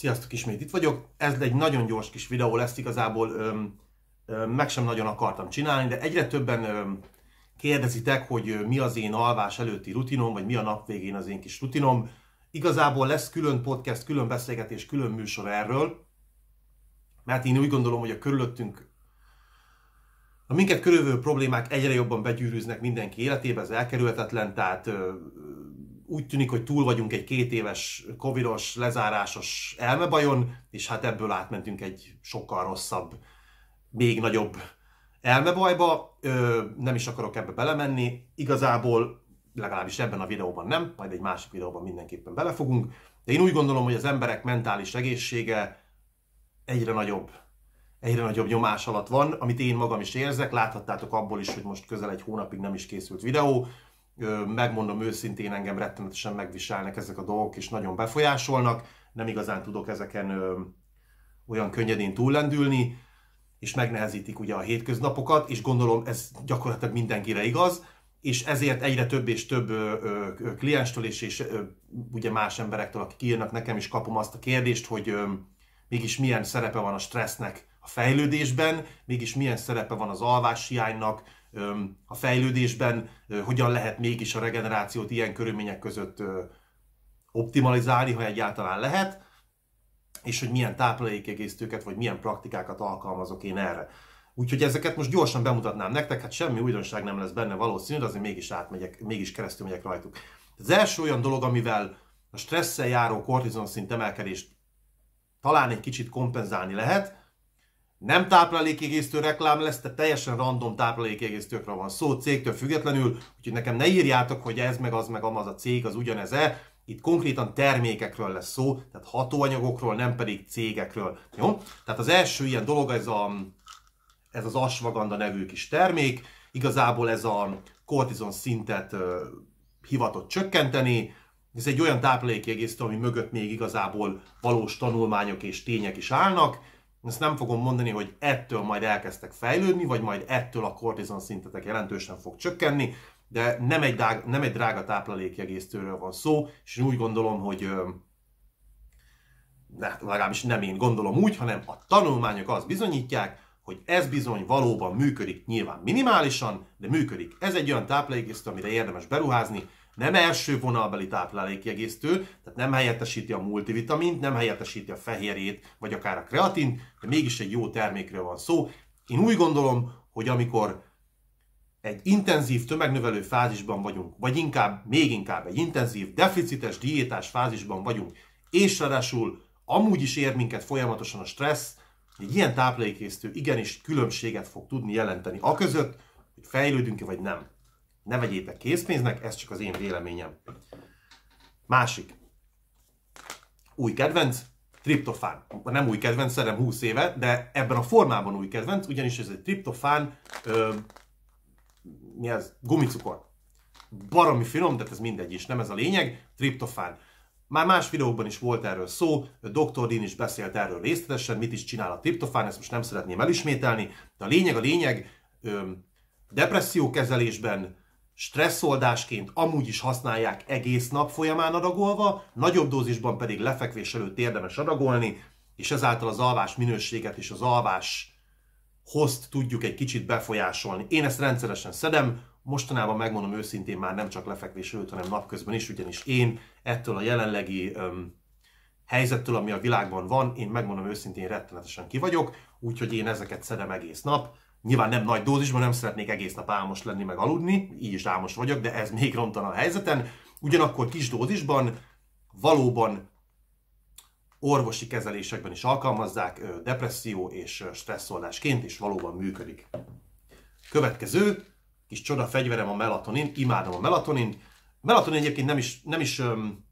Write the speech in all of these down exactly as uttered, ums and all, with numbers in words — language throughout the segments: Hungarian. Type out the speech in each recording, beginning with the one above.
Sziasztok, ismét itt vagyok. Ez egy nagyon gyors kis videó lesz, igazából öm, öm, meg sem nagyon akartam csinálni, de egyre többen öm, kérdezitek, hogy öm, mi az én alvás előtti rutinom, vagy mi a nap végén az én kis rutinom. Igazából lesz külön podcast, külön beszélgetés, külön műsor erről, mert én úgy gondolom, hogy a körülöttünk a minket körülvevő problémák egyre jobban begyűrűznek mindenki életébe, ez elkerülhetetlen, tehát öm, úgy tűnik, hogy túl vagyunk egy két éves covidos, lezárásos elmebajon, és hát ebből átmentünk egy sokkal rosszabb, még nagyobb elmebajba. Ö, nem is akarok ebbe belemenni, igazából legalábbis ebben a videóban nem, majd egy másik videóban mindenképpen belefogunk, de én úgy gondolom, hogy az emberek mentális egészsége egyre nagyobb, egyre nagyobb nyomás alatt van, amit én magam is érzek, láthattátok abból is, hogy most közel egy hónapig nem is készült videó. Megmondom őszintén, engem rettenetesen megviselnek ezek a dolgok, és nagyon befolyásolnak. Nem igazán tudok ezeken ö, olyan könnyedén túllendülni, és megnehezítik ugye a hétköznapokat, és gondolom ez gyakorlatilag mindenkire igaz, és ezért egyre több és több ö, ö, klienstől és, és ö, ugye más emberektől, akik írnak nekem is, kapom azt a kérdést, hogy ö, mégis milyen szerepe van a stressznek a fejlődésben, mégis milyen szerepe van az alváshiánynak a fejlődésben, hogyan lehet mégis a regenerációt ilyen körülmények között optimalizálni, ha egyáltalán lehet, és hogy milyen táplálékkiegészítőket vagy milyen praktikákat alkalmazok én erre. Úgyhogy ezeket most gyorsan bemutatnám nektek, hát semmi újdonság nem lesz benne valószínű, de azért mégis átmegyek, mégis keresztül megyek rajtuk. Az első olyan dolog, amivel a stresszel járó kortizon szint emelkedést talán egy kicsit kompenzálni lehet, nem táplálékkiegészítő reklám lesz, tehát teljesen random táplálékkiegészítőkről van szó, cégtől függetlenül, úgyhogy nekem ne írjátok, hogy ez meg az meg amaz a cég, az ugyanez-e. Itt konkrétan termékekről lesz szó, tehát hatóanyagokról, nem pedig cégekről. Jó? Tehát az első ilyen dolog, ez, a, ez az Ashwagandha nevű kis termék. Igazából ez a kortizon szintet uh, hivatott csökkenteni. Ez egy olyan táplálékkiegészítő, ami mögött még igazából valós tanulmányok és tények is állnak. Ezt nem fogom mondani, hogy ettől majd elkezdtek fejlődni, vagy majd ettől a kortizon szintetek jelentősen fog csökkenni, de nem egy, drága, nem egy drága táplálékkiegészítőről van szó, és én úgy gondolom, hogy de legalábbis nem én gondolom úgy, hanem a tanulmányok azt bizonyítják, hogy ez bizony valóban működik, nyilván minimálisan, de működik. Ez egy olyan táplálékkiegészítő, amire érdemes beruházni, nem első vonalbeli táplálékkiegészítő, tehát nem helyettesíti a multivitamint, nem helyettesíti a fehérjét, vagy akár a kreatint, de mégis egy jó termékről van szó. Én úgy gondolom, hogy amikor egy intenzív tömegnövelő fázisban vagyunk, vagy inkább, még inkább egy intenzív, deficites, diétás fázisban vagyunk, és ráadásul amúgy is ér minket folyamatosan a stressz, egy ilyen táplálékkiegészítő igenis különbséget fog tudni jelenteni aközött, hogy fejlődünk-e vagy nem. Ne vegyétek készpénznek, ez csak az én véleményem. Másik. Új kedvenc, triptofán. Nem új kedvenc, hanem húsz éve, de ebben a formában új kedvenc, ugyanis ez egy triptofán, ö, mi ez? Gumicukor. Baromi finom, de ez mindegy is, nem ez a lényeg. Triptofán. Már más videókban is volt erről szó, doktor Dean is beszélt erről részletesen, mit is csinál a triptofán, ezt most nem szeretném elismételni, de a lényeg a lényeg, ö, depressziókezelésben, stresszoldásként amúgy is használják egész nap folyamán adagolva, nagyobb dózisban pedig lefekvés előtt érdemes adagolni, és ezáltal az alvás minőséget és az alvás hozt tudjuk egy kicsit befolyásolni. Én ezt rendszeresen szedem, mostanában megmondom őszintén már nem csak lefekvés előtt, hanem napközben is, ugyanis én ettől a jelenlegi öm, helyzettől, ami a világban van, én megmondom őszintén rettenetesen ki vagyok, úgyhogy én ezeket szedem egész nap. Nyilván nem nagy dózisban, nem szeretnék egész nap álmos lenni, meg aludni, így is álmos vagyok, de ez még rontana a helyzeten. Ugyanakkor kis dózisban valóban orvosi kezelésekben is alkalmazzák depresszió és stresszoldásként, és valóban működik. Következő kis csoda fegyverem a melatonin, imádom a melatonin. A melatonin egyébként nem is, nem is öm,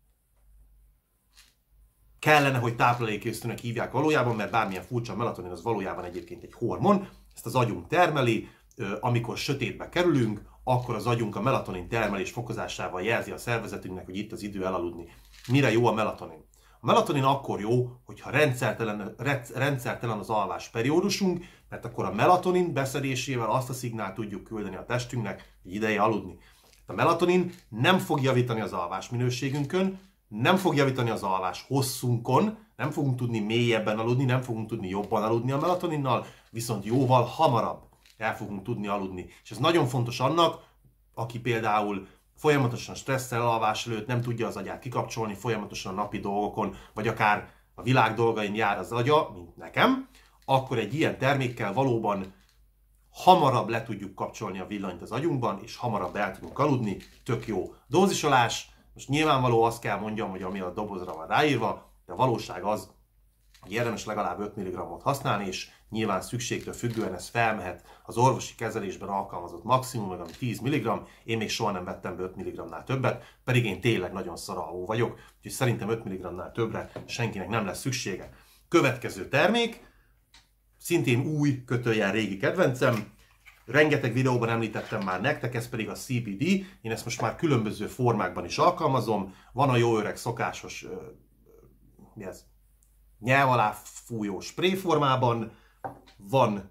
kellene, hogy táplálékkiegészítőnek hívják valójában, mert bármilyen furcsa, a melatonin az valójában egyébként egy hormon. Ezt az agyunk termeli, amikor sötétbe kerülünk, akkor az agyunk a melatonin termelés fokozásával jelzi a szervezetünknek, hogy itt az idő elaludni. Mire jó a melatonin? A melatonin akkor jó, hogyha rendszertelen, rendszertelen az alvás periódusunk, mert akkor a melatonin beszedésével azt a szignált tudjuk küldeni a testünknek, hogy ideje aludni. A melatonin nem fog javítani az alvás minőségünkön, nem fog javítani az alvás hosszunkon, nem fogunk tudni mélyebben aludni, nem fogunk tudni jobban aludni a melatoninnal, viszont jóval hamarabb el fogunk tudni aludni. És ez nagyon fontos annak, aki például folyamatosan stresszel alvás előtt, nem tudja az agyát kikapcsolni, folyamatosan a napi dolgokon, vagy akár a világ dolgain jár az agya, mint nekem, akkor egy ilyen termékkel valóban hamarabb le tudjuk kapcsolni a villanyt az agyunkban, és hamarabb el tudunk aludni, tök jó dózisolás. Most nyilvánvaló azt kell mondjam, hogy ami a dobozra van ráírva, de a valóság az, hogy érdemes legalább öt milligrammot használni, és nyilván szükségtől függően ez felmehet az orvosi kezelésben alkalmazott maximum, meg ami tíz milligramm, én még soha nem vettem be öt milligramnál többet, pedig én tényleg nagyon szaralvó vagyok, úgyhogy szerintem öt milligramnál többre senkinek nem lesz szüksége. Következő termék, szintén új, kötőjel régi kedvencem, rengeteg videóban említettem már nektek, ez pedig a cé bé dé, én ezt most már különböző formákban is alkalmazom, van a jó öreg szokásos, mi ez? Nyelv alá fújó spray formában, van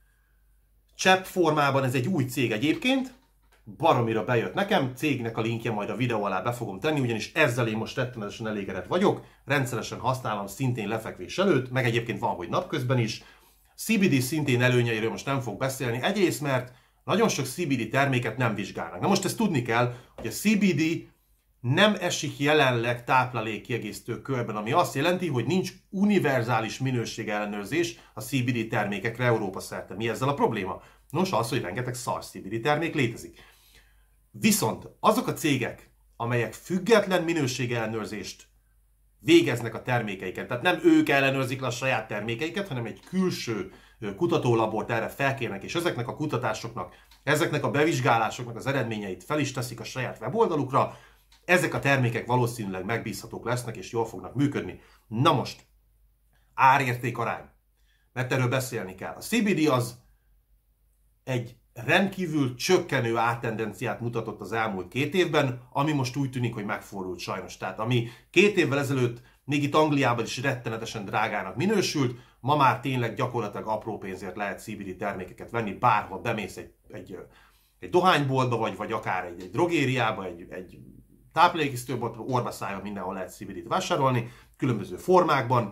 csepp formában, ez egy új cég egyébként, baromira bejött nekem, cégnek a linkje majd a videó alá be fogom tenni, ugyanis ezzel én most rettenetesen elégedett vagyok, rendszeresen használom szintén lefekvés előtt, meg egyébként van, hogy napközben is. cé bé dé szintén előnyeiről most nem fog beszélni, egyrészt mert nagyon sok cé bé dé terméket nem vizsgálnak. Na most ezt tudni kell, hogy a cé bé dé nem esik jelenleg táplálékkiegészítő körben, ami azt jelenti, hogy nincs univerzális minőségellenőrzés a cé bé dé termékekre Európa szerte. Mi ezzel a probléma? Nos, az, hogy rengeteg szar cé bé dé termék létezik. Viszont azok a cégek, amelyek független minőségellenőrzést végeznek a termékeiken, tehát nem ők ellenőrzik le a saját termékeiket, hanem egy külső kutatólabort erre felkérnek, és ezeknek a kutatásoknak, ezeknek a bevizsgálásoknak az eredményeit fel is teszik a saját weboldalukra, ezek a termékek valószínűleg megbízhatók lesznek, és jól fognak működni. Na most, árérték arány, mert erről beszélni kell. A cé bé dé az egy rendkívül csökkenő ártendenciát mutatott az elmúlt két évben, ami most úgy tűnik, hogy megfordult sajnos. Tehát ami két évvel ezelőtt még itt Angliában is rettenetesen drágának minősült, ma már tényleg gyakorlatilag apró pénzért lehet cé bé dé termékeket venni, bárhol bemész egy, egy, egy dohányboltba, vagy, vagy akár egy, egy drogériába, egy, egy táplálékkiegészítőboltba, orvaszájon mindenhol lehet cé bé dét vásárolni, különböző formákban,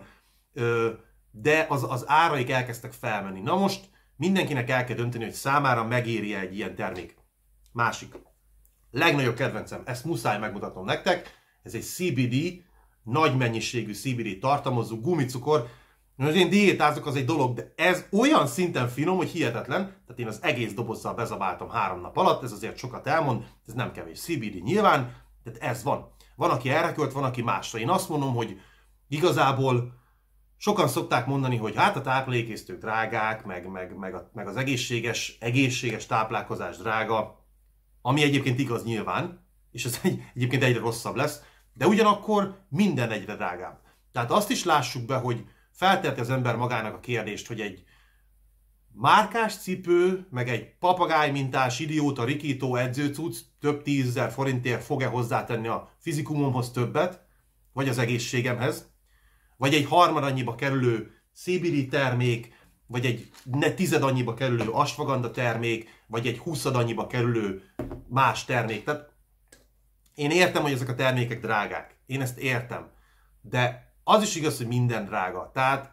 de az, az áraik elkezdtek felmenni. Na most mindenkinek el kell dönteni, hogy számára megéri-e egy ilyen termék. Másik. Legnagyobb kedvencem, ezt muszáj megmutatnom nektek, ez egy cé bé dé, nagy mennyiségű cé bé dé tartalmazó gumicukor. Most én diétázok, az egy dolog, de ez olyan szinten finom, hogy hihetetlen. Tehát én az egész dobozzal bezabáltam három nap alatt, ez azért sokat elmond, ez nem kevés cé bé dé nyilván, tehát ez van. Van, aki erre költ, van, aki másra. Én azt mondom, hogy igazából sokan szokták mondani, hogy hát a táplálékkiegészítők drágák, meg, meg, meg, a, meg az egészséges, egészséges táplálkozás drága, ami egyébként igaz nyilván, és ez egy, egyébként egyre rosszabb lesz, de ugyanakkor minden egyre drágább. Tehát azt is lássuk be, hogy feltette az ember magának a kérdést, hogy egy márkás cipő, meg egy papagáj mintás idióta rikító edzőcucc több tízezer forintért fog-e hozzátenni a fizikumomhoz többet, vagy az egészségemhez, vagy egy harmad annyiba kerülő cé bé dé termék, vagy egy ne tized annyiba kerülő ashwagandha termék, vagy egy húszad annyiba kerülő más termék. Tehát én értem, hogy ezek a termékek drágák. Én ezt értem. De az is igaz, hogy minden drága. Tehát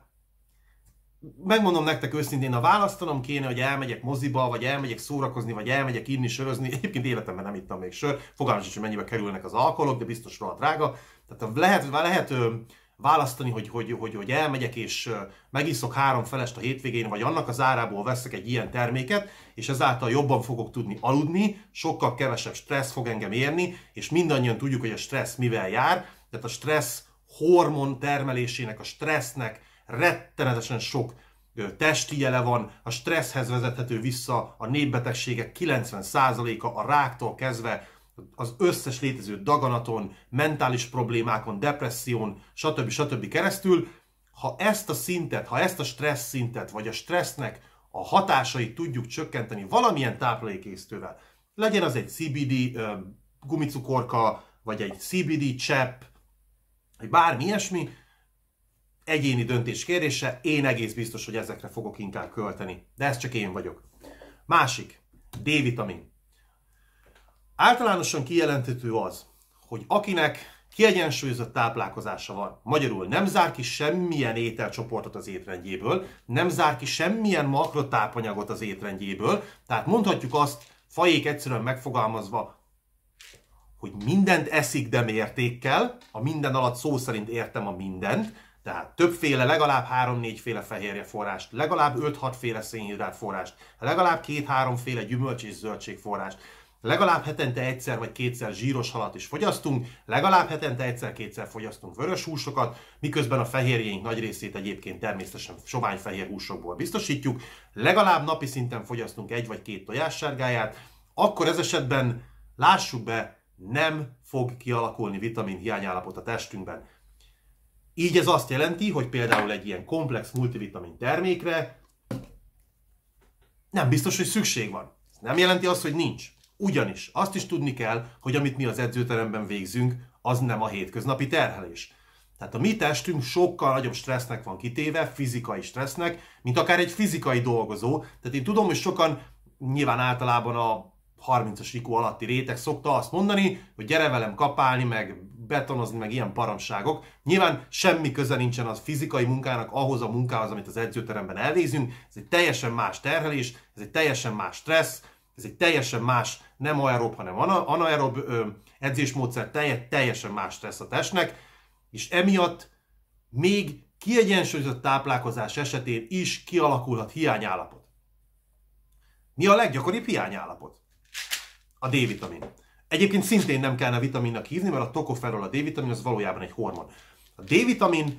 megmondom nektek őszintén, ha választanom kéne, hogy elmegyek moziba, vagy elmegyek szórakozni, vagy elmegyek inni, sörözni, egyébként életemben nem ittam még sör, fogalmam sincs, hogy mennyibe kerülnek az alkoholok, de biztos rohadt drága. Tehát lehet, lehet választani, hogy, hogy, hogy, hogy elmegyek és megiszok három felest a hétvégén, vagy annak az árából veszek egy ilyen terméket, és ezáltal jobban fogok tudni aludni, sokkal kevesebb stressz fog engem érni, és mindannyian tudjuk, hogy a stressz mivel jár, tehát a stressz hormon termelésének, a stressznek rettenetesen sok testi jele van, a stresszhez vezethető vissza a népbetegségek kilencven százaléka, a ráktól kezdve az összes létező daganaton, mentális problémákon, depresszión, stb. stb. Keresztül. Ha ezt a szintet, ha ezt a stressz szintet, vagy a stressznek a hatásait tudjuk csökkenteni valamilyen táplálékkiegészítővel, legyen az egy cé bé dé gumicukorka, vagy egy cé bé dé csepp, vagy bármi ilyesmi, egyéni döntés kérdése, én egész biztos, hogy ezekre fogok inkább költeni. De ez csak én vagyok. Másik, D-vitamin. Általánosan kijelenthető az, hogy akinek kiegyensúlyozott táplálkozása van. Magyarul nem zár ki semmilyen ételcsoportot az étrendjéből, nem zár ki semmilyen makrotápanyagot az étrendjéből, tehát mondhatjuk azt, fajék egyszerűen megfogalmazva, hogy mindent eszik, de mértékkel, a minden alatt szó szerint értem a mindent, tehát többféle, legalább három-négyféle fehérje forrást, legalább öt-hat féle szénhidrát forrást, legalább két-három féle gyümölcs és zöldség forrást, legalább hetente egyszer vagy kétszer zsíros halat is fogyasztunk, legalább hetente egyszer-kétszer fogyasztunk vörös húsokat, miközben a fehérjéink nagy részét egyébként természetesen sovány fehér húsokból biztosítjuk, legalább napi szinten fogyasztunk egy vagy két tojássárgáját, akkor ez esetben lássuk be, nem fog kialakulni vitamin hiányállapot a testünkben. Így ez azt jelenti, hogy például egy ilyen komplex multivitamin termékre nem biztos, hogy szükség van. Ez nem jelenti azt, hogy nincs. Ugyanis azt is tudni kell, hogy amit mi az edzőteremben végzünk, az nem a hétköznapi terhelés. Tehát a mi testünk sokkal nagyobb stressznek van kitéve, fizikai stressznek, mint akár egy fizikai dolgozó. Tehát én tudom, hogy sokan nyilván általában a harmincas i kú alatti réteg szokta azt mondani, hogy gyere velem kapálni, meg betonozni, meg ilyen paramságok. Nyilván semmi köze nincsen az fizikai munkának ahhoz a munkához, amit az edzőteremben elvégzünk. Ez egy teljesen más terhelés, ez egy teljesen más stressz, ez egy teljesen más, nem aerob, hanem anaerob edzésmódszer, teljesen más stressz a testnek, és emiatt még kiegyensúlyozott táplálkozás esetén is kialakulhat hiányállapot. Mi a leggyakoribb hiányállapot? A D-vitamin. Egyébként szintén nem kellene vitaminnak hívni, mert a tocopherol, a D-vitamin az valójában egy hormon. A D-vitamin,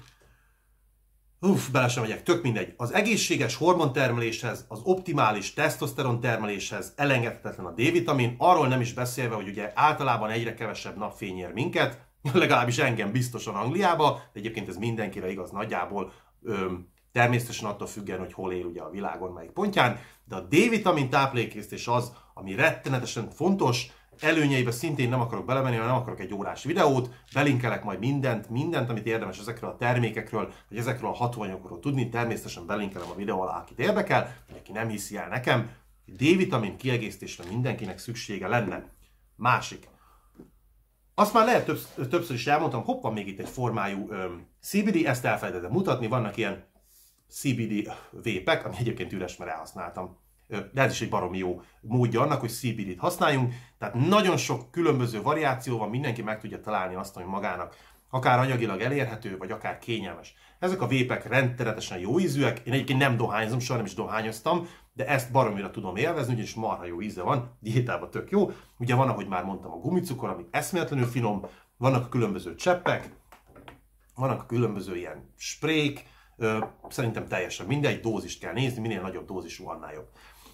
uff, bele sem megyek, tök mindegy. Az egészséges hormontermeléshez, az optimális tesztoszteron termeléshez elengedhetetlen a D-vitamin, arról nem is beszélve, hogy ugye általában egyre kevesebb napfény ér minket, legalábbis engem biztosan Angliába, de egyébként ez mindenkire igaz nagyjából, öm, természetesen attól függően, hogy hol él ugye a világon, melyik pontján, de a D-vitamin táplálékkészítés az, ami rettenetesen fontos, előnyeibe szintén nem akarok belemenni, mert nem akarok egy órás videót, belinkelek majd mindent, mindent, amit érdemes ezekről a termékekről, vagy ezekről a hatóanyagokról tudni, természetesen belinkelem a videó alá, akit érdekel, vagy aki nem hiszi el nekem, hogy D-vitamin kiegészítésre mindenkinek szüksége lenne. Másik. Azt már lehet többsz- többször is elmondtam, hopp, van még itt egy formájú öm, cé bé dé, ezt elfelejtettem mutatni, vannak ilyen cé bé dé vépek, ami egyébként üres, mert elhasználtam. De ez is egy baromi jó módja annak, hogy cé bé dét használjunk. Tehát nagyon sok különböző variáció van, mindenki meg tudja találni azt, ami magának akár anyagilag elérhető, vagy akár kényelmes. Ezek a vépek rendszeresen jó ízűek, én egyébként nem dohányzom, soha nem is dohányoztam, de ezt baromira tudom élvezni, ugyanis marha jó íze van, diétában tök jó. Ugye van, ahogy már mondtam, a gumicukor, ami eszméletlenül finom, vannak a különböző cseppek, vannak a különböző ilyen sprék, szerintem teljesen mindegy, dózist kell nézni, minél nagyobb dózisú, annál jobb.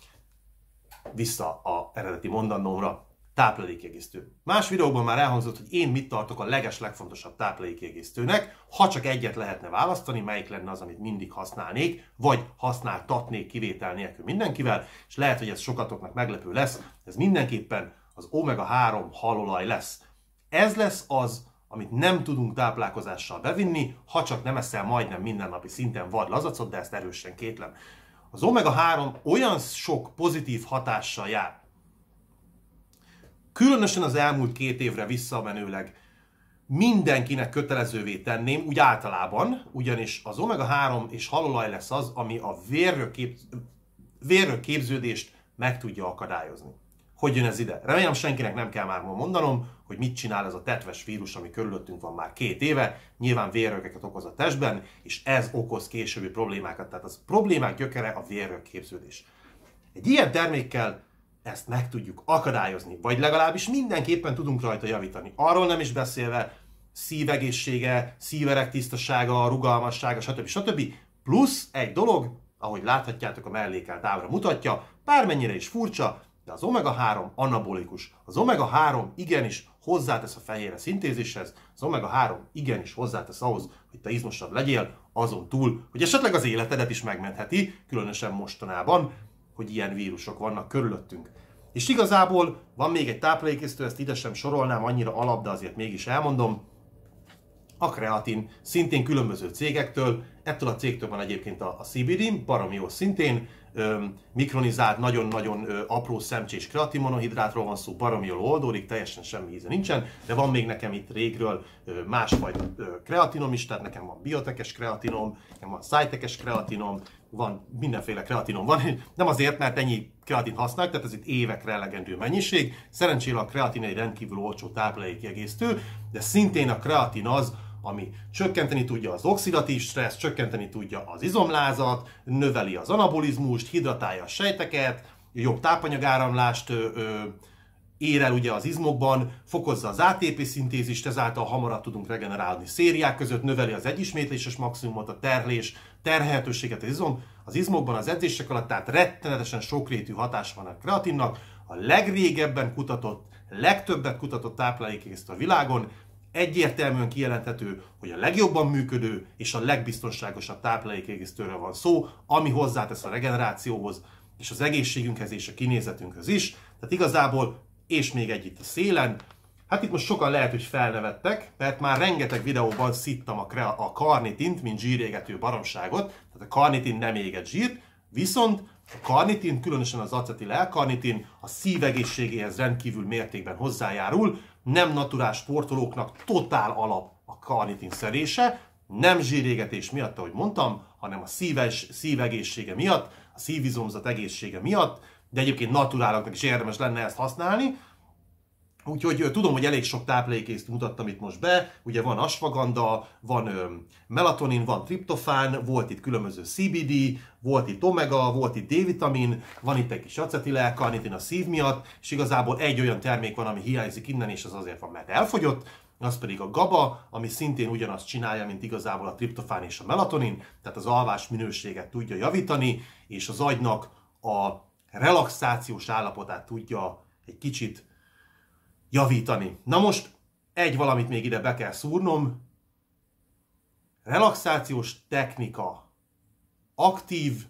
Vissza a eredeti mondandómra, táplálékkiegészítő. Más videóban már elhangzott, hogy én mit tartok a leges legfontosabb táplálékkiegészítőnek, ha csak egyet lehetne választani, melyik lenne az, amit mindig használnék, vagy használtatnék kivétel nélkül mindenkivel, és lehet, hogy ez sokatoknak meglepő lesz, ez mindenképpen az omega három halolaj lesz. Ez lesz az, amit nem tudunk táplálkozással bevinni, ha csak nem eszel majdnem mindennapi szinten vad lazacot, de ezt erősen kétlem. Az omega három olyan sok pozitív hatással jár. Különösen az elmúlt két évre visszamenőleg mindenkinek kötelezővé tenném, úgy általában, ugyanis az omega három és halolaj lesz az, ami a vérről, kép... vérről képződést meg tudja akadályozni. Hogy jön ez ide? Remélem senkinek nem kell már mondanom, hogy mit csinál ez a tetves vírus, ami körülöttünk van már két éve. Nyilván vérrögeket okoz a testben, és ez okoz későbbi problémákat. Tehát az problémák gyökere a vérrög képződés. Egy ilyen termékkel ezt meg tudjuk akadályozni, vagy legalábbis mindenképpen tudunk rajta javítani. Arról nem is beszélve, szívegészsége, szíverek tisztasága, rugalmassága, stb. stb. Plusz egy dolog, ahogy láthatjátok, a mellékelt ábra mutatja, bármennyire is furcsa, de az omega három anabolikus. Az omega három igenis hozzátesz a fehérje szintézishez, az omega három igenis hozzátesz ahhoz, hogy te izmosabb legyél, azon túl, hogy esetleg az életedet is megmentheti, különösen mostanában, hogy ilyen vírusok vannak körülöttünk. És igazából van még egy táplálékkészítő, ezt ide sem sorolnám, annyira alap, de azért mégis elmondom. A kreatin, szintén különböző cégektől, Ettől a cégtől van egyébként a, a cé bé dé, baromi jó szintén, öm, mikronizált, nagyon-nagyon ö, apró szemcsés kreatinmonohidrátról van szó, baromi jól oldódik, teljesen semmi íze nincsen, de van még nekem itt régről ö, másfajta ö, kreatinom is, tehát nekem van biotekes kreatinom, nekem van szájtekes kreatinom, van mindenféle kreatinom van, nem azért, mert ennyi kreatin használjuk, tehát ez itt évekre elegendő mennyiség. Szerencsére a kreatin egy rendkívül olcsó táplálékkiegészítő, de szintén a kreatin az, ami csökkenteni tudja az oxidatív stressz, csökkenteni tudja az izomlázat, növeli az anabolizmust, hidratálja a sejteket, jobb tápanyagáramlást ö, ö, ér el ugye az izmokban, fokozza az á té pé szintézist, ezáltal hamarabb tudunk regenerálni szériák között, növeli az egyismétléses maximumot, a terhelés, terhelhetőséget az, izom, az izmokban az edzések alatt, tehát rettenetesen sokrétű hatása van a kreatinnak, a legrégebben kutatott, legtöbbet kutatott táplálékkiegészítő a világon, egyértelműen kijelenthető, hogy a legjobban működő és a legbiztonságosabb táplálékkiegészítőről van szó, ami hozzátesz a regenerációhoz, és az egészségünkhez és a kinézetünkhöz is. Tehát igazából, és még egy itt a szélen, hát itt most sokan lehet, hogy felnevettek, mert már rengeteg videóban szittam a, a karnitint, mint zsírégető baromságot, tehát a karnitin nem éget zsírt, viszont a karnitin, különösen az acetil L-karnitin a szívegészségéhez rendkívül mértékben hozzájárul, nem naturál sportolóknak totál alap a karnitin szedése, nem zsírégetés miatt, ahogy mondtam, hanem a szíves, szívegészsége miatt, a szívizomzat egészsége miatt, de egyébként naturáloknak is érdemes lenne ezt használni. Úgyhogy tudom, hogy elég sok táplálékkiegészítőt mutattam itt most be, ugye van ashwagandha, van ö, melatonin, van triptofán, volt itt különböző cé bé dé, volt itt omega, volt itt D-vitamin, van itt egy kis acetil L-karnitin a szív miatt, és igazából egy olyan termék van, ami hiányzik innen, és az azért van, mert elfogyott, az pedig a GABA, ami szintén ugyanazt csinálja, mint igazából a triptofán és a melatonin, tehát az alvás minőséget tudja javítani, és az agynak a relaxációs állapotát tudja egy kicsit javítani. Na most egy valamit még ide be kell szúrnom. Relaxációs technika aktív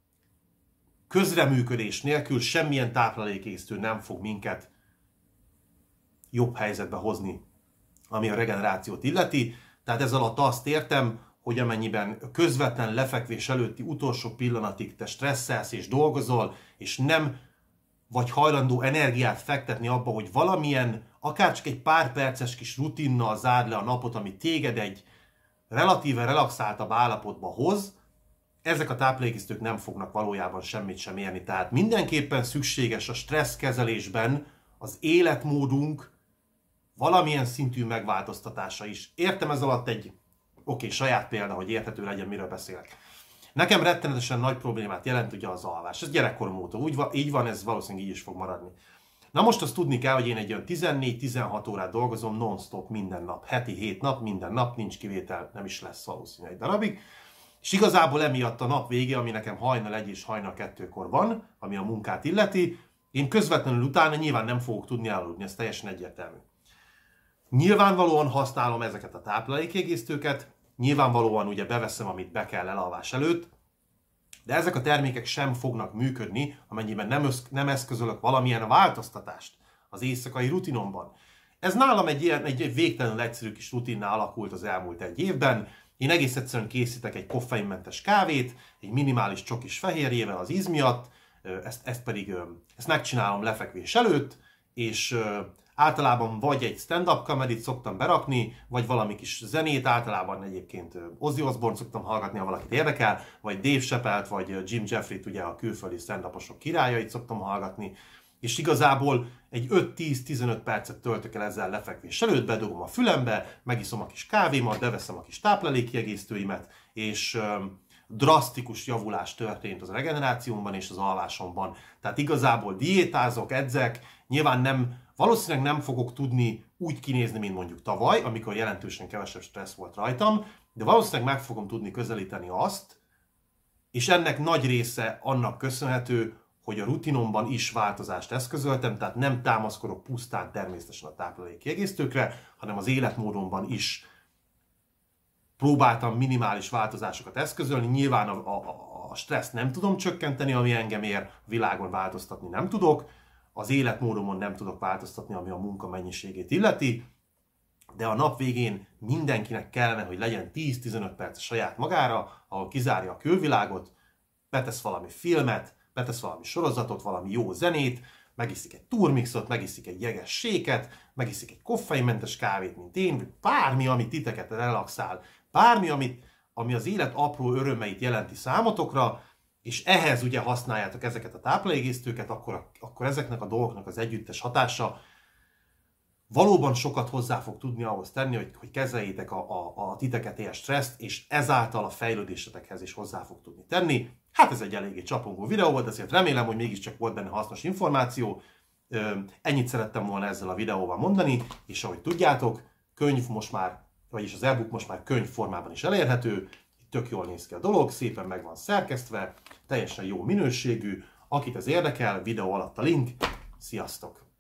közreműködés nélkül semmilyen táplálékkiegészítő nem fog minket jobb helyzetbe hozni, ami a regenerációt illeti. Tehát ez alatt azt értem, hogy amennyiben közvetlen lefekvés előtti utolsó pillanatig te stresszelsz és dolgozol, és nem vagy hajlandó energiát fektetni abba, hogy valamilyen, akár csak egy pár perces kis rutinnal zárd le a napot, ami téged egy relatíve relaxáltabb állapotba hoz, ezek a táplálékkiegészítők nem fognak valójában semmit sem érni. Tehát mindenképpen szükséges a stresszkezelésben az életmódunk valamilyen szintű megváltoztatása is. Értem ez alatt egy, oké, saját példa, hogy érthető legyen, miről beszélek. Nekem rettenetesen nagy problémát jelent ugye az alvás. Ez gyerekkorom óta úgy van, így van, ez valószínűleg így is fog maradni. Na most azt tudni kell, hogy én egy olyan tizennégy-tizenhat órát dolgozom non-stop minden nap. Heti hét nap, minden nap, nincs kivétel, nem is lesz valószínűleg egy darabig. És igazából emiatt a nap vége, ami nekem hajnal egy és hajnal kettőkor van, ami a munkát illeti, én közvetlenül utána nyilván nem fogok tudni aludni, ez teljesen egyértelmű. Nyilvánvalóan használom ezeket a táplálékkiegészítőket, nyilvánvalóan ugye beveszem, amit be kell elalvás előtt, de ezek a termékek sem fognak működni, amennyiben nem, össz, nem eszközölök valamilyen változtatást az éjszakai rutinomban. Ez nálam egy, ilyen, egy, egy végtelenül egyszerű kis rutinná alakult az elmúlt egy évben. Én egész egyszerűen készítek egy koffeinmentes kávét, egy minimális csokis fehérjével az íz miatt, ezt, ezt pedig ezt megcsinálom lefekvés előtt, és általában vagy egy stand-up comedy-t szoktam berakni, vagy valami kis zenét, általában egyébként Ozzy Osbourne szoktam hallgatni, ha valakit érdekel, vagy Dave Chappelle-t, vagy Jim Jeffrey-t, ugye a külföldi stand-uposok királyait szoktam hallgatni, és igazából egy öt-tíz-tizenöt percet töltök el ezzel lefekvés előtt, bedugom a fülembe, megiszom a kis kávémat, beveszem a kis táplálékkiegészítőimet, és drasztikus javulás történt az a regenerációmban és az alvásomban. Tehát igazából diétázok, edzek, nyilván nem, valószínűleg nem fogok tudni úgy kinézni, mint mondjuk tavaly, amikor jelentősen kevesebb stressz volt rajtam, de valószínűleg meg fogom tudni közelíteni azt, és ennek nagy része annak köszönhető, hogy a rutinomban is változást eszközöltem, tehát nem támaszkodok pusztán természetesen a táplálékkiegészítőkre, hanem az életmódomban is próbáltam minimális változásokat eszközölni. Nyilván a, a, a stresszt nem tudom csökkenteni, ami engem ér, a világon változtatni nem tudok, az életmódomon nem tudok változtatni, ami a munka mennyiségét illeti. de a nap végén mindenkinek kellene, hogy legyen tíz-tizenöt perc saját magára, ahol kizárja a külvilágot, betesz valami filmet, betesz valami sorozatot, valami jó zenét, megiszik egy turmixot, megiszik egy jeges séket, megiszik egy koffeinmentes kávét, mint én, vagy bármi, ami titeket relaxál, bármi, amit, ami az élet apró örömeit jelenti számotokra, és ehhez ugye használjátok ezeket a táplálékészítőket, akkor, akkor ezeknek a dolgoknak az együttes hatása valóban sokat hozzá fog tudni ahhoz tenni, hogy, hogy kezeljétek a, a, a titeket ér stresszt, és ezáltal a fejlődésetekhez is hozzá fog tudni tenni. Hát ez egy eléggé csapongó videó volt, ezért remélem, hogy mégiscsak volt benne hasznos információ. Ennyit szerettem volna ezzel a videóval mondani, és ahogy tudjátok, könyv most már, vagyis az e-book most már könyv formában is elérhető. Itt tök jól néz ki a dolog, szépen meg van szerkesztve, teljesen jó minőségű. Akit ez érdekel, videó alatt a link. Sziasztok!